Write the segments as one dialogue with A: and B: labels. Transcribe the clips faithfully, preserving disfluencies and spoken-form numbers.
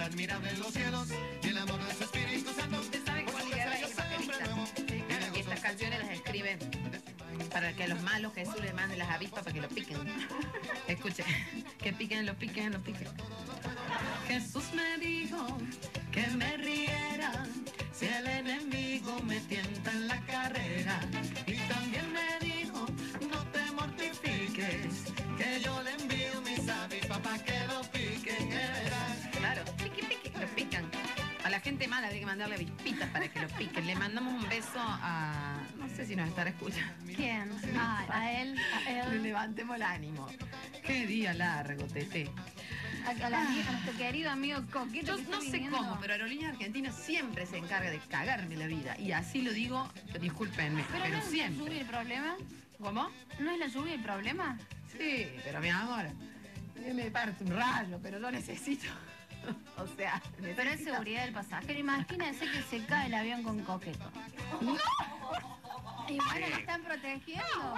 A: admirable en los cielos y el amor de su Espíritu Santo.
B: Usted sabe que Juan Luis Guerra es evangelista. Sí, claro, y estas canciones las escribe para que a los malos Jesús le mande las avispas para que lo piquen. Escuche, que piquen, lo piquen, lo piquen. Jesús me dijo que me riera si el enemigo me tienta en la carrera. Y también me dijo, no te mortifiques, que yo le envío mis avispas para que lo piquen. Claro, piquen, piquen, lo pican. A la gente mala hay que mandarle avispitas para que lo piquen. Le mandamos un beso a... no sé si nos estará escuchando.
C: ¿Quién? Ah, a él, a
B: Le
C: él.
B: levantemos el ánimo. Qué día largo, Tete.
C: A, a, la, a nuestro querido amigo Coquito.
B: Yo
C: que
B: no
C: está
B: sé
C: viniendo.
B: cómo, pero Aerolíneas Argentinas siempre se encarga de cagarme la vida. Y así lo digo, discúlpenme,
C: Pero,
B: pero,
C: no es la
B: siempre.
C: lluvia el problema.
B: ¿Cómo?
C: ¿No es la lluvia el problema?
B: Sí, pero mi amor, yo me parto un rayo, pero yo necesito. O sea,
C: Pero es
B: necesito...
C: seguridad del pasajero. Imagínense que se cae el avión con Coqueto.
B: ¡No!
C: Y bueno, lo están protegiendo.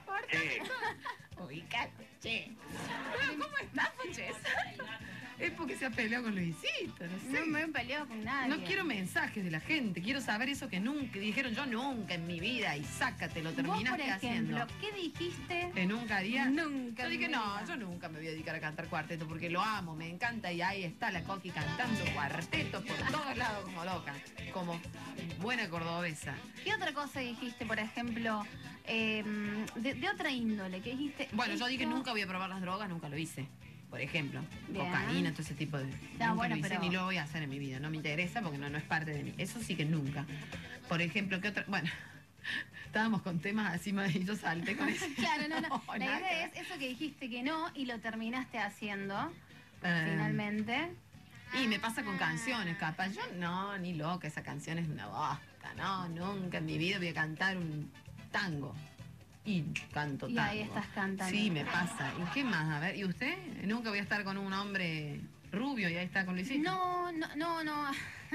A: Sí.
B: Ubicate, che. Pero ¿cómo estás, Puches? Es porque se ha peleado con Luisito, no sé.
C: No me he peleado con nadie.
B: No quiero mensajes de la gente, quiero saber eso que nunca, dijeron yo nunca en mi vida y sácate, lo
C: Vos, por
B: terminaste
C: ejemplo,
B: haciendo.
C: ¿qué dijiste?
B: Que nunca haría.
C: Nunca
B: Yo
C: en
B: dije,
C: mi
B: no,
C: vida.
B: yo nunca me voy a dedicar a cantar cuarteto porque lo amo, me encanta y ahí está la Coqui cantando cuarteto por todos lados como loca, como buena cordobesa.
C: ¿Qué otra cosa dijiste, por ejemplo, eh, de, de otra índole? ¿Qué dijiste?
B: Bueno, yo dije
C: Esto-
B: nunca voy a probar las drogas, nunca lo hice. Por ejemplo,
C: Bien.
B: cocaína, todo ese tipo de... nunca
C: bueno,
B: lo hice
C: pero-
B: ni lo voy a hacer en mi vida, no me interesa porque no, no es parte de mí. Eso sí que nunca. Por ejemplo, ¿qué otra? Bueno, estábamos con temas así y yo salté con ese.
C: Claro, no, no. La
B: nada que
C: idea
B: ver.
C: es eso que dijiste que no y lo terminaste haciendo,
B: Eh,
C: finalmente.
B: Y me pasa con canciones, capaz. Yo no, ni loca, esa canción es una bosta. No, nunca en mi vida voy a cantar un tango. Y canto
C: Y
B: tango.
C: ahí estás cantando.
B: Sí, me pasa. ¿Y qué más? A ver, ¿y usted? Nunca voy a estar con un hombre rubio y ahí está con Luisito.
C: No, no, no, no.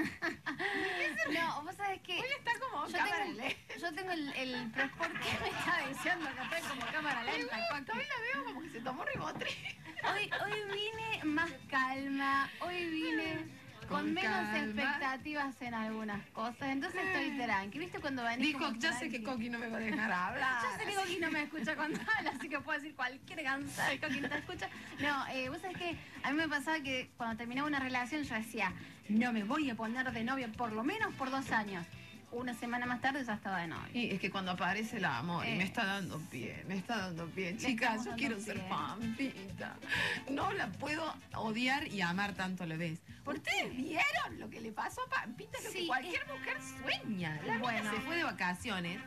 C: No, vos sabés que...
B: Hoy está como
C: Yo
B: cámara
C: tengo,
B: lenta.
C: yo tengo el, el... pero ¿por qué me está diciendo que estoy como cámara lenta? Coqui?
B: Hoy la veo como que se tomó ribotril.
C: Hoy, hoy vine más calma, hoy vine con,
B: Con
C: menos
B: calma.
C: expectativas en algunas cosas, entonces estoy tranqui. ¿Viste cuando venís
B: Dijo,
C: como
B: ya sé que
C: tranqui?
B: Coqui no me va a dejar hablar.
C: Ya sé que Coqui no me escucha cuando habla, así que puedo decir cualquier canción, Coqui no te escucha. No, eh, vos sabés que a mí me pasaba que cuando terminaba una relación yo decía, no me voy a poner de novia por lo menos por dos años. Una semana más tarde ya estaba de novia.
B: Y es que cuando aparece el amor y me
C: Eh.
B: está dando pie, me está dando pie.
C: Le
B: Chicas,
C: estamos
B: yo
C: dando
B: quiero
C: pie.
B: ser pampita. No la puedo odiar y amar tanto a la vez. ¿Ustedes vieron lo que le pasó a Pampita? Lo que
C: Sí,
B: cualquier
C: es-
B: mujer sueña. La mina
C: Bueno.
B: se fue de vacaciones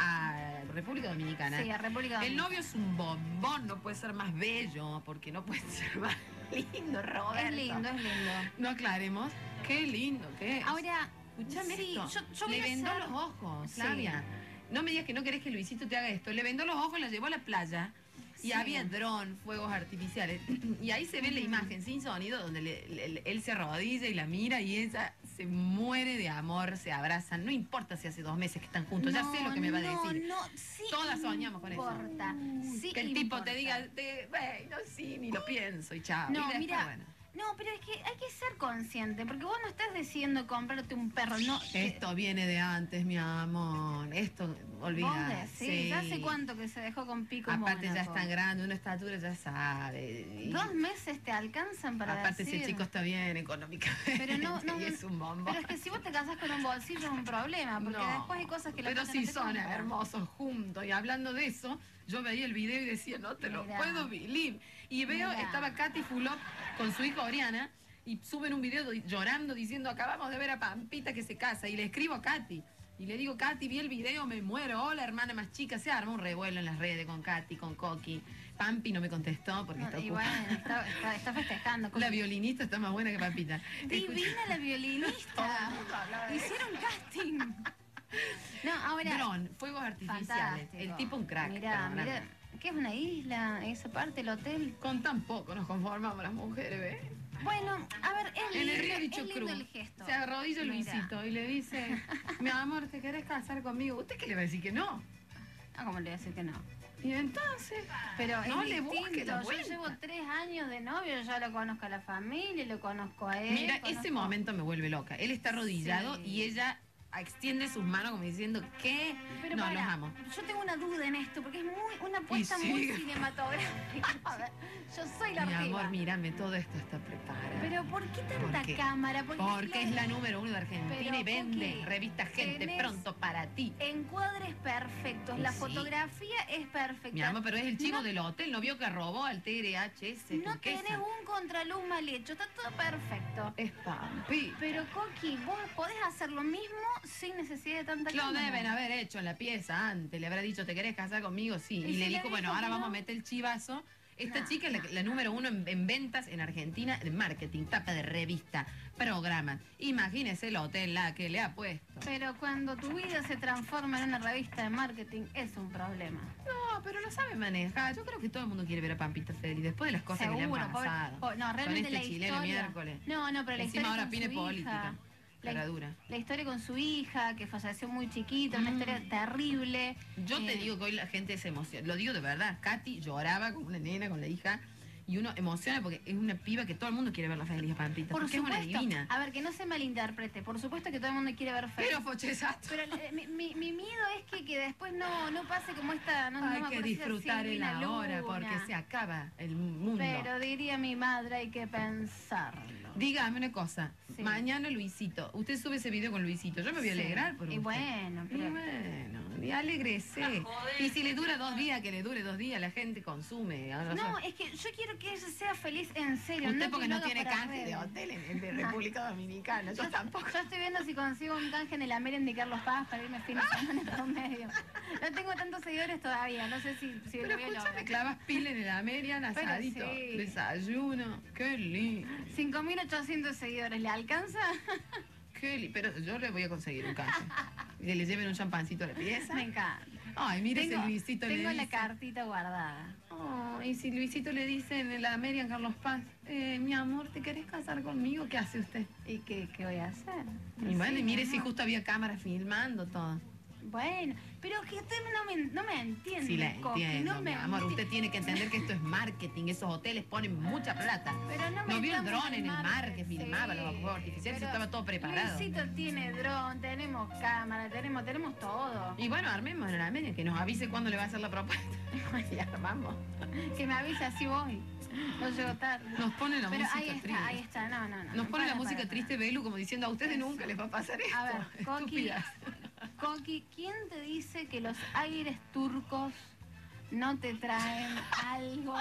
B: a República Dominicana.
C: Sí, a República
B: El
C: Dominicana.
B: novio es un bombón, no puede ser más bello, porque no puede ser más lindo, Roberto.
C: Es lindo, es lindo.
B: No aclaremos. Qué lindo que es.
C: Ahora,
B: Escuchame
C: sí,
B: esto.
C: yo, yo
B: le
C: voy a
B: vendó
C: hacer-
B: los ojos,
C: Sí.
B: Flavia. No me digas que no querés que Luisito te haga esto. Le vendó los ojos, la llevó a la playa y
C: Sí.
B: había dron, fuegos artificiales. Y ahí se ve la imagen sin sonido donde le- le- él se arrodilla y la mira y ella se muere de amor, se abrazan. No importa si hace dos meses que están juntos, ya sé lo que me va a
C: no,
B: decir.
C: No, sí
B: Todas soñamos con eso.
C: importa, sí
B: que el tipo
C: importa.
B: te diga, te, bueno, sí, ni lo pienso y chao.
C: No,
B: Y después,
C: mira,
B: bueno.
C: no, pero es que hay que ser consciente, porque vos no estás decidiendo comprarte un perro, no. que-
B: Esto viene de antes, mi amor. Esto,
C: vos
B: olvidá.
C: decís,
B: Sí.
C: ¿ya hace cuánto que se dejó con pico
B: Aparte ya es
C: Mónaco?
B: tan grande, una estatura ya sabe. Y-
C: Dos meses te alcanzan para
B: aparte
C: decir.
B: ese chico está bien económicamente
C: Pero no, no,
B: y es un bombo.
C: Pero es que si vos te casás con un bolsillo es un problema, porque
B: No,
C: después hay cosas que la
B: pero
C: plata
B: sí
C: no te
B: son
C: compra.
B: hermosos juntos. Y hablando de eso, yo veía el video y decía, no te lo
C: Mirá.
B: puedo believe. Y veo,
C: Mirá.
B: estaba Katy Fulop con su hija Oriana y suben un video di- llorando diciendo, acabamos de ver a Pampita que se casa. Y le escribo a Katy. Y le digo, Katy, vi el video, me muero. Hola, hermana más chica. Se arma un revuelo en las redes con Katy, con Coqui. Pampi no me contestó porque
C: No,
B: está
C: y
B: ocupada.
C: bueno, está, está, está festejando.
B: La violinista está más buena que Pampita.
C: Divina la violinista. Hicieron casting. No, ahora.
B: Dron, fuegos artificiales.
C: Fantástico.
B: El tipo un crack.
C: Mirá,
B: perdóname.
C: mirá. ¿Qué es una isla? Esa parte, el hotel.
B: Con tan poco nos conformamos las mujeres, ¿ves?
C: Bueno, a ver, es
B: En
C: lindo,
B: el río
C: es
B: Dicho
C: lindo
B: Cruz.
C: el gesto.
B: Se arrodilla
C: Mirá.
B: Luisito y le dice, mi amor, ¿te querés casar conmigo? ¿Usted qué le va a decir que no?
C: Ah, ¿cómo le voy a decir que no?
B: Y entonces,
C: Pero
B: no
C: es
B: le busque
C: distinto.
B: la
C: Yo
B: vuelta.
C: llevo tres años de novio, ya lo conozco a la familia, lo conozco a él.
B: Mira,
C: conozco...
B: ese momento me vuelve loca. Él está arrodillado
C: Sí.
B: y ella extiende sus manos como diciendo que
C: Pero
B: no,
C: para,
B: los amo.
C: yo tengo una duda en esto, porque es muy una apuesta
B: Y
C: muy
B: sigue.
C: cinematográfica. A ver, yo soy la
B: Mi
C: ortiva.
B: amor, mírame, todo esto está preparado.
C: Pero ¿por qué tanta
B: ¿Por qué?
C: cámara? Porque,
B: Porque es la número uno de Argentina
C: Pero,
B: y vende
C: Cookie,
B: revista Gente
C: tenés-
B: pronto para ti.
C: encuadres perfectos,
B: Y
C: la
B: sí.
C: fotografía es perfecta.
B: Mi amor, pero es el chivo
C: No-
B: del hotel, no vio que robó al T R H S.
C: No
B: turquesa.
C: tenés un contraluz mal hecho, está todo perfecto.
B: Es Pampi.
C: Pero Coqui, vos podés hacer lo mismo sin necesidad de tanta
B: Lo
C: cámara.
B: deben haber hecho en la pieza antes. Le habrá dicho, ¿te querés casar conmigo? Sí.
C: ¿Y
B: Y,
C: si
B: le
C: le
B: dijo, bueno,
C: dijo
B: ahora
C: que
B: vamos
C: no?
B: a meter el chivazo. Esta
C: No.
B: chica es la, la número uno en, en ventas en Argentina de marketing, tapa de revista, programas. Imagínese el hotel la que le ha puesto.
C: Pero cuando tu vida se transforma en una revista de marketing, es un problema.
B: No, pero lo sabe manejar. Yo creo que todo el mundo quiere ver a Pampita feliz después de las cosas que le
C: Seguro,
B: han
C: pobre-
B: pasado.
C: po- no, realmente
B: Con este
C: la
B: chileno
C: historia.
B: miércoles.
C: No, no, pero la
B: Encima
C: historia
B: ahora
C: con
B: pine
C: su
B: política.
C: hija. La,
B: Cara dura.
C: la historia con su hija, que falleció muy chiquita, una
B: Mm.
C: historia terrible.
B: Yo te
C: Eh,
B: digo que hoy la gente se emociona. Lo digo de verdad. Katy lloraba con una nena, con la hija. Y uno emociona porque es una piba que todo el mundo quiere ver la feliz a Pampita.
C: Por
B: Porque es
C: supuesto.
B: una divina.
C: A ver, que no se malinterprete. Por supuesto que todo el mundo quiere ver feliz.
B: Pero fochesato.
C: Pero eh, mi, mi- mi miedo es que, que después no, no pase como esta... No, no
B: Hay
C: me
B: que
C: acuerdo si era
B: disfrutar el
C: Silvina
B: ahora
C: Luna.
B: porque se acaba el mundo.
C: Pero diría mi madre, hay que pensarlo.
B: Dígame una cosa.
C: Sí.
B: Mañana Luisito. Usted sube ese video con Luisito. Yo me voy a
C: Sí.
B: alegrar por
C: Y
B: usted.
C: bueno,
B: Y
C: pero...
B: bueno, y alégrese. Y si le dura dos días, que le dure dos días, la gente consume. ahora
C: No,
B: yo-
C: es que yo quiero que ella sea feliz en serio.
B: Usted
C: no
B: porque
C: que
B: no
C: lo haga
B: tiene
C: para
B: canje de
C: redes.
B: hotel en, en de República Dominicana. Yo tampoco.
C: Yo estoy viendo si consigo un canje en el Ameren de Carlos Paz para irme fin de semana por medio. No tengo tantos seguidores todavía, no sé si, si
B: Pero
C: lo voy a
B: escúchame,
C: lograr.
B: clavas pila en el Amerian,
C: Pero
B: asadito,
C: sí.
B: desayuno. Qué lindo.
C: cinco mil ochocientos seguidores, ¿le alcanza?
B: Qué lindo. Pero yo le voy a conseguir un canje. Que le lleven un champancito a la pieza.
C: Me encanta.
B: Ay, mire ese
C: Tengo,
B: Luisito
C: tengo
B: le
C: la
B: dice.
C: cartita guardada.
B: Oh, y si Luisito le dice en el American Carlos Paz, eh, mi amor, ¿te querés casar conmigo? ¿Qué hace usted?
C: ¿Y qué, qué voy a hacer?
B: Y bueno,
C: Sí,
B: y mire
C: mi
B: si
C: amor.
B: justo había cámara filmando todo.
C: Bueno, pero que usted no me, no me entiende.
B: Sí, la
C: Coqui,
B: entiendo,
C: no
B: mi
C: me
B: amor.
C: enti-
B: Usted tiene que entender que esto es marketing. Esos hoteles ponen mucha plata.
C: Pero no,
B: ¿No vio el
C: metamos
B: dron en el mar que
C: sí.
B: filmaba los fuegos artificiales?
C: Pero
B: Estaba todo preparado.
C: Luisito tiene dron, tenemos cámara, tenemos, tenemos todo.
B: Y bueno, armemos en la media, que nos avise cuándo le va a hacer la propuesta. Y armamos.
C: Que me avisa si voy. No llego tarde.
B: Nos pone la
C: Pero
B: música
C: ahí está,
B: triste.
C: ahí está. No, no, no.
B: Nos
C: no,
B: pone la
C: para,
B: música
C: para,
B: triste, Belu, como diciendo, a ustedes
C: Eso.
B: nunca les va a pasar esto.
C: A ver, Coqui,
B: Estúpidas.
C: Coqui, ¿quién te dice que los aires turcos no te traen algo?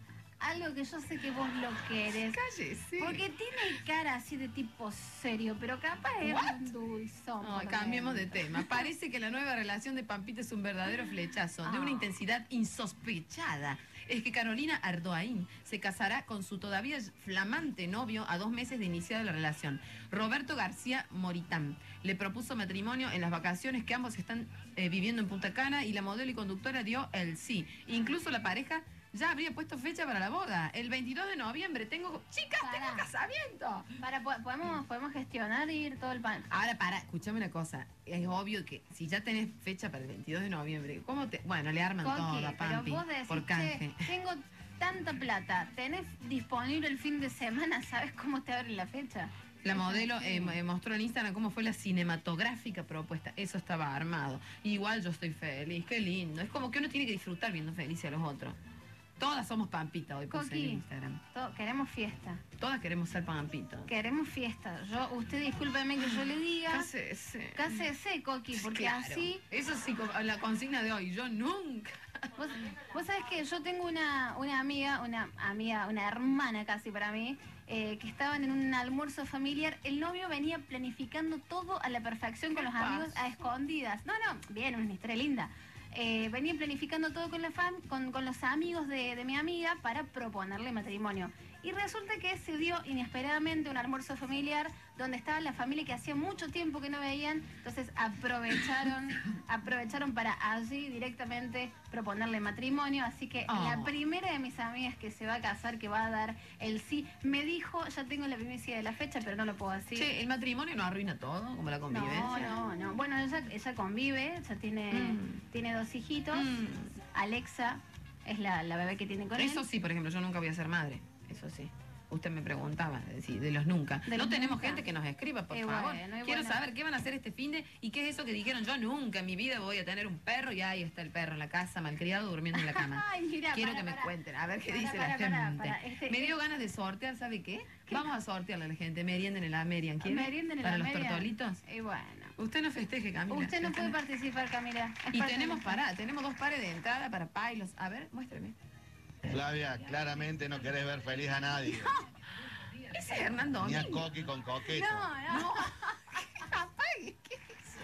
C: Algo que yo sé que vos lo querés.
B: Cállese.
C: Porque tiene cara así de tipo serio, pero capaz es
B: What?
C: un dulzón.
B: Ay,
C: por
B: cambiemos de
C: dentro.
B: tema. Parece que la nueva relación de Pampita es un verdadero flechazo, de
C: Ah.
B: una intensidad insospechada. Es que Carolina Ardoaín se casará con su todavía flamante novio a dos meses de iniciada la relación. Roberto García Moritán le propuso matrimonio en las vacaciones que ambos están eh, viviendo en Punta Cana y la modelo y conductora dio el sí. Incluso la pareja ya habría puesto fecha para la boda. El veintidós de noviembre tengo... ¡Chicas, tengo
C: Pará.
B: casamiento!
C: Para, po- podemos, podemos gestionar y ir todo el pan.
B: Ahora, para, escúchame una cosa. Es obvio que si ya tenés fecha para el veintidós de noviembre, ¿cómo te...? Bueno, le arman
C: Coqui,
B: todo a
C: pero
B: Pampi
C: vos decís,
B: por canje.
C: "Che, tengo tanta plata, tenés disponible el fin de semana, ¿sabes cómo te abren la fecha?
B: La modelo
C: Sí.
B: eh, mo- eh, mostró en Instagram cómo fue la cinematográfica propuesta. Eso estaba armado. Igual yo estoy feliz, qué lindo. Es como que uno tiene que disfrutar viendo feliz a los otros. Todas somos Pampita hoy, puse en
C: Coqui,
B: Instagram.
C: to- queremos fiesta,
B: Todas queremos ser Pampita.
C: queremos fiesta. Yo, usted discúlpeme que yo le diga,
B: Cásese.
C: cásese, Coqui, porque
B: Claro.
C: así...
B: Eso sí, co- la consigna de hoy. Yo nunca.
C: Vos, vos sabés que yo tengo una, una amiga, una amiga, una hermana casi para mí, eh, que estaban en un almuerzo familiar. El novio venía planificando todo a la perfección con
B: ¿Qué
C: los amigos
B: pasa?
C: a escondidas. No, no, bien, una historia linda. Eh, venía planificando todo con, la fam con, con los amigos de, de mi amiga para proponerle matrimonio. Y resulta que se dio inesperadamente un almuerzo familiar donde estaba la familia que hacía mucho tiempo que no veían, entonces aprovecharon, aprovecharon para allí directamente proponerle matrimonio, así que
B: Oh.
C: la primera de mis amigas que se va a casar, que va a dar el sí, me dijo, ya tengo la primicia de la fecha, pero no lo puedo decir.
B: Che, el matrimonio no arruina todo, como la convivencia.
C: No, no, no. Bueno, ella, ella convive, ya tiene,
B: Mm.
C: tiene dos hijitos.
B: Mm.
C: Alexa es la, la bebé que tiene con él.
B: Eso sí, por ejemplo, yo nunca voy a ser madre. Eso sí. Usted me preguntaba, de, sí, de los nunca.
C: De
B: no
C: los
B: tenemos
C: nunca.
B: gente que nos escriba, por
C: Eh,
B: favor.
C: bueno, eh,
B: Quiero
C: bueno.
B: saber qué van a hacer este finde y qué es eso que dijeron. Yo nunca en mi vida voy a tener un perro y ahí está el perro en la casa, malcriado, durmiendo en la cama.
C: Ay, mira,
B: Quiero
C: para,
B: que me
C: para.
B: cuenten, a ver qué
C: Para,
B: dice
C: para,
B: la
C: para,
B: gente.
C: para, este-
B: me dio ganas de sortear, ¿sabe qué?
C: ¿Qué?
B: Vamos a sortearle a la gente. Merienden en la Merian. ¿Quién?
C: Merienden en
B: Para
C: la
B: los
C: Merian.
B: tortolitos.
C: Y bueno.
B: Usted no festeje, Camila.
C: Usted no
B: Usted
C: puede participar, Camila. Es
B: Y
C: parte
B: tenemos
C: de-
B: para, tenemos dos pares de entrada para pailos. A ver, muéstreme.
D: Flavia, claramente no querés ver feliz a nadie.
B: Ese es Hernando
D: Ni a
B: Domínguez.
D: Coqui con coqueto.
C: No, no.
B: No, apague, ¿qué es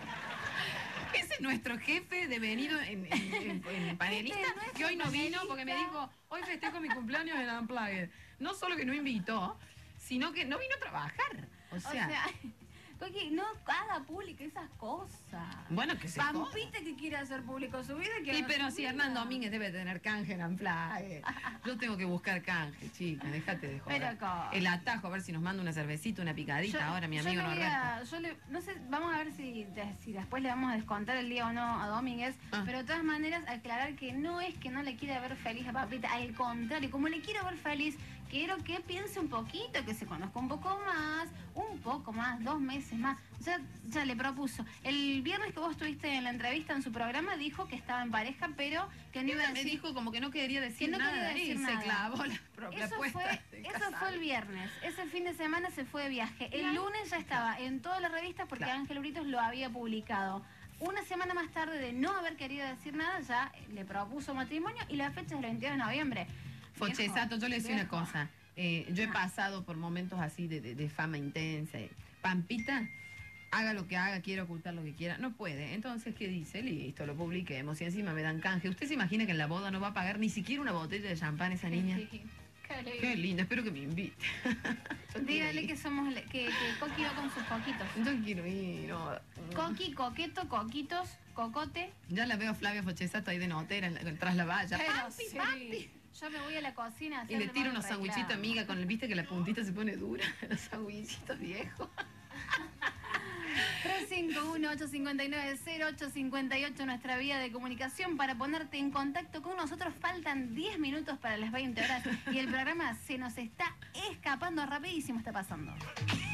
B: eso? Ese es nuestro jefe devenido en, en, en, en panelista,
C: Este es nuestro
B: que hoy no vino porque me
C: panelista.
B: dijo, hoy festejo mi cumpleaños en Unplugged. No solo que no invitó, sino que no vino a trabajar. O
C: O
B: sea,
C: sea, Coqui, no haga público esas cosas.
B: bueno, que se joda.
C: Pampita que quiere hacer público su vida. Que
B: Sí,
C: haga
B: pero
C: su
B: si
C: vida.
B: Hernando Domínguez debe tener canje en Unplugged. Yo tengo que buscar canje, chica, déjate de joder.
C: Pero co-
B: El atajo, a ver si nos manda una cervecita, una picadita,
C: Yo-
B: ahora mi
C: yo
B: amigo
C: le voy
B: Norberto.
C: a- yo le- no sé, vamos a ver si, de- si después le vamos a descontar el día o no a Domínguez,
B: Ah.
C: pero de todas maneras aclarar que no es que no le quiera ver feliz a Papita, al contrario, como le quiero ver feliz, quiero que piense un poquito, que se conozca un poco más, un poco más, dos meses más. O sea, ya le propuso. El viernes que vos estuviste en la entrevista en su programa dijo que estaba en pareja, pero que no iba a
B: Ella me
C: decir...
B: dijo como que no quería decir
C: que no
B: nada
C: quería decir
B: y
C: nada.
B: se clavó la propia
C: Eso
B: apuesta.
C: fue,
B: de
C: eso
B: casada.
C: fue el viernes. Ese fin de semana se fue de viaje. El
B: Claro.
C: lunes ya estaba en todas las revistas porque
B: Claro.
C: Ángel Uritos lo había publicado. Una semana más tarde de no haber querido decir nada, ya le propuso matrimonio y la fecha es el veintidós de noviembre.
B: Fochesato, yo le decía una
C: viejo.
B: cosa. Eh, yo he
C: Ah.
B: pasado por momentos así de, de- de fama intensa. Pampita, haga lo que haga, quiere ocultar lo que quiera. No puede. Entonces, ¿qué dice? Listo, lo publiquemos y encima me dan canje. ¿Usted se imagina que en la boda no va a pagar ni siquiera una botella de champán esa niña?
C: Sí. Qué lindo.
B: Qué linda, espero que me invite. Yo
C: Dígale
B: quiero
C: que
B: ir.
C: somos le- que, que Coqui va con sus coquitos.
B: Yo quiero ir. no.
C: Coqui, coqueto, coquitos, cocote.
B: Ya la veo a Flavia Fochesato ahí de notera en la- tras la valla.
C: Pero
B: Pampi,
C: sí.
B: Pampi.
C: Yo me voy a la cocina a
B: Y
C: hacerle
B: le tiro
C: más
B: unos
C: un
B: sanguichitos,
C: reclamo.
B: amiga, con el viste que la puntita se pone dura. Los sanguichitos viejos.
C: tres cinco uno, ocho cinco nueve, cero ocho cinco ocho, nuestra vía de comunicación para ponerte en contacto con nosotros. Faltan diez minutos para las veinte horas y el programa se nos está escapando, rapidísimo está pasando.